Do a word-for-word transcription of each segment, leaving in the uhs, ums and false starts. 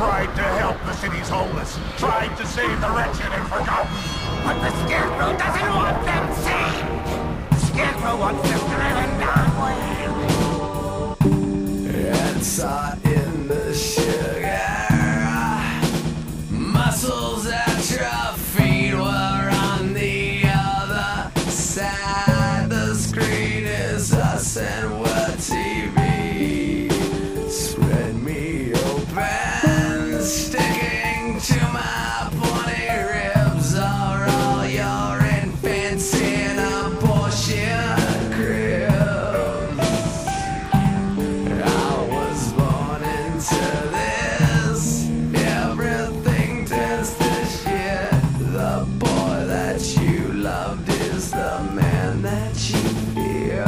tried to help the city's homeless, tried to save the wretched and forgotten. But the Scarecrow doesn't want them saved! The Scarecrow wants them driven down. It's hot in the sugar. Muscles atrophied. We're on the other side. The screen is us and we're T V. Spread me open, sticking to my pointy ribs are all your infants in abortion cribs. I was born into this. Everything turns to shit. The boy that you loved is the man that you fear.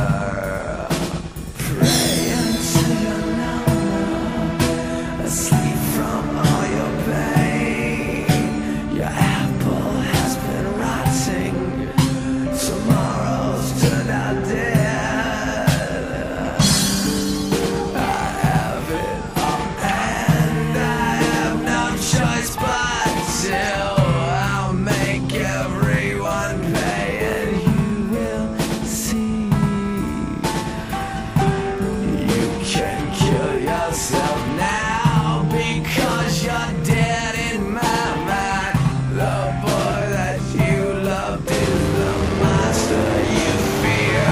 Asleep from all your pain. Your apple has been rotting. Tomorrow's turned out dead. I have it all and I have no choice but to. I'll make everyone pay and you will see. You can kill yourself now, because you're dead in my mind. The boy that you loved is the monster you fear.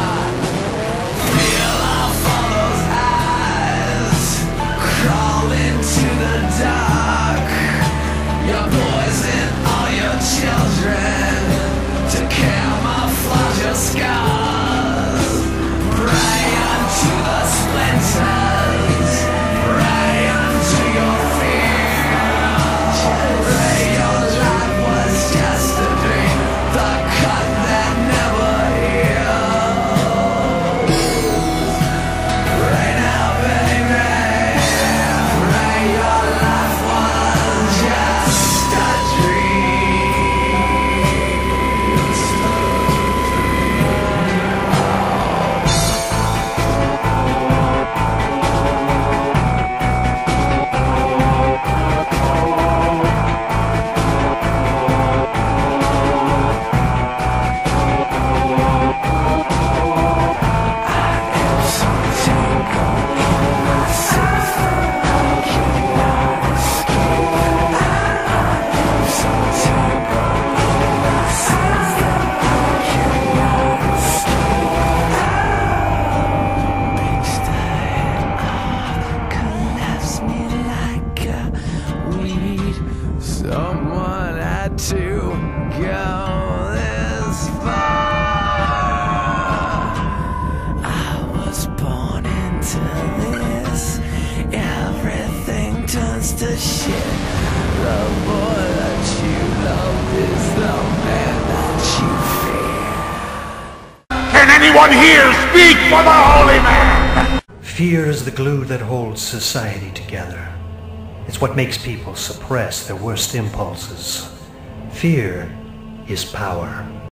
Feel off all those eyes, crawl into the dark. You poison all your children to camouflage your scars. Pray unto the splinters. Pray unto your fear. Pray your life was just a dream, the cut that never heals. Pray now, baby. Pray your life was just a dream. Someone had to go this far. I was born into this. Everything turns to shit. The boy that you loved is the man that you fear. Can anyone here speak for the holy man? Fear is the glue that holds society together. It's what makes people suppress their worst impulses. Fear is power.